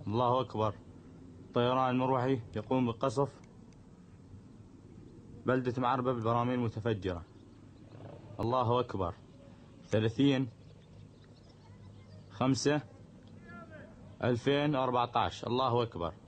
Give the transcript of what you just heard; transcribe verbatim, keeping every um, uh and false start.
الله أكبر. الطيران المروحي يقوم بقصف بلدة معربة بالبراميل المتفجرة. الله أكبر. ثلاثين خمسة ألفين وأربعة عشر. الله أكبر.